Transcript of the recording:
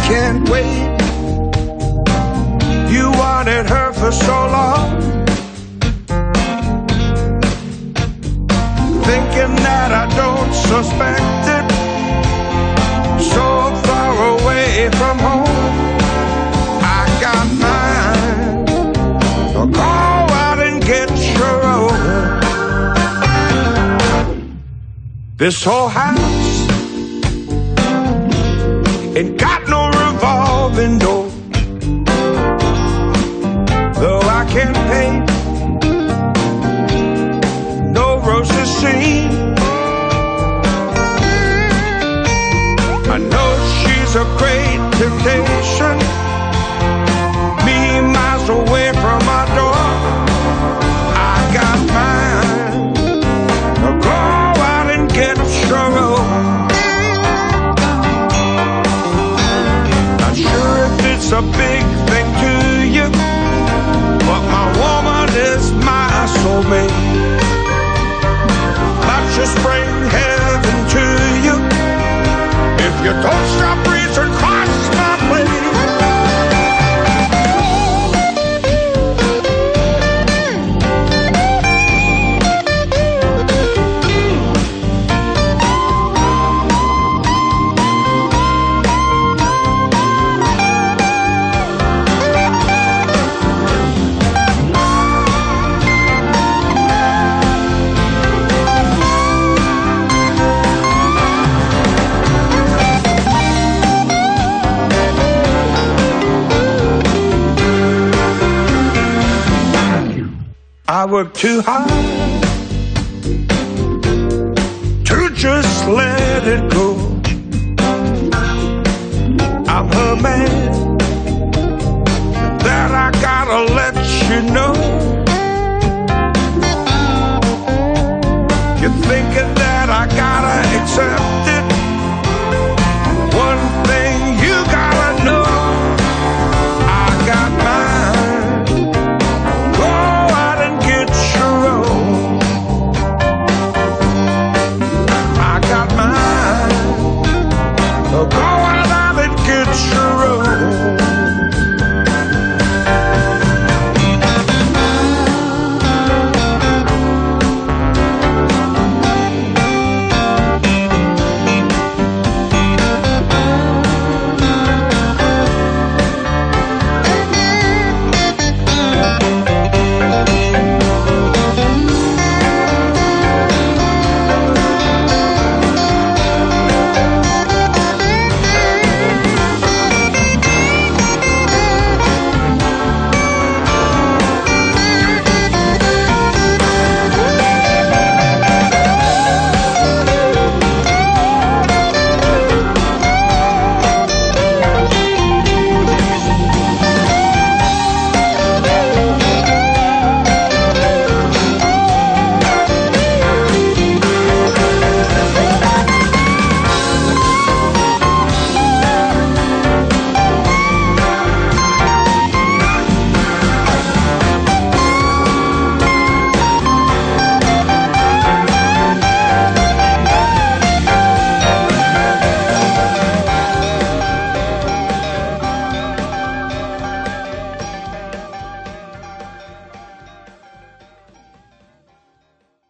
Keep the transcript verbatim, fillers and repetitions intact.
can't wait. You wanted her for so long, thinking that I don't suspect it. So far away from home, I got mine. So go out and get your own. This whole house ain't got no revolving door. Though I can't paint no roses seen, I know she's a great temptation, me miles away from my door. I got mine. Now go out and get your own. Not sure if it's a big thing to you, but my woman is my soulmate. That should bring heaven to you if you don't stop reaching across my plate. I work too hard to just let it go. I'm her man, that I gotta let you know. You're thinking that I gotta accept